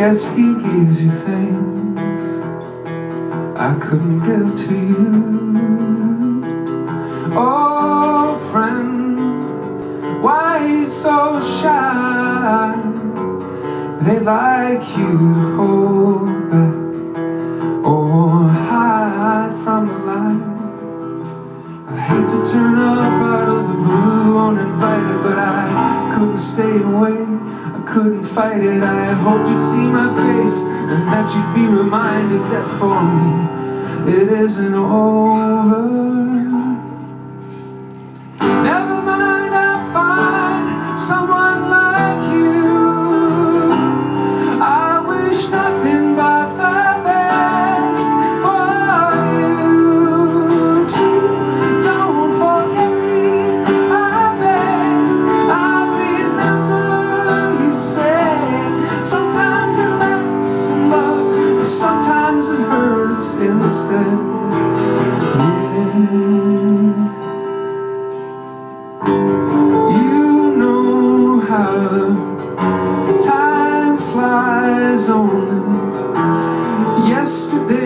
guess he gives you things I couldn't give to you. Oh, friend, why he's so shy? They like you to hold back or hide from the light. I hate to turn up out of the blue uninvited, but I couldn't stay away, I couldn't fight it. I had hoped you'd see my face and that you'd be reminded that for me it isn't over. Never mind, I'll find someone like you. I wish nothing but the best for you too. Don't forget me, I beg. I remember you said sometimes it lasts in love, but sometimes it hurts instead. Yeah. You know how time flies only. Yesterday